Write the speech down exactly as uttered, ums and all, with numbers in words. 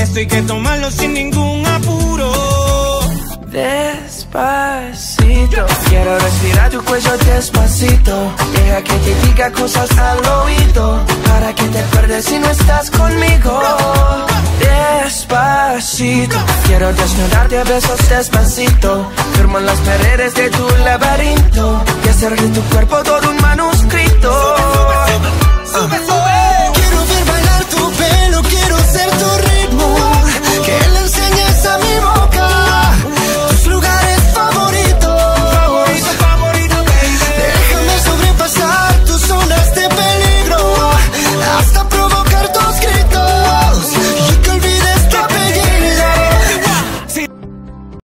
esto hay que tomarlo sin ningún apuro. Despacito, quiero respirar tu cuello despacito. Deja que te diga cosas al oído, para que te acuerdes si no estás conmigo. Despacito, quiero desnudarte a besos despacito. Firmo en las paredes de tu laberinto y hacer de tu cuerpo todo un manuscrito.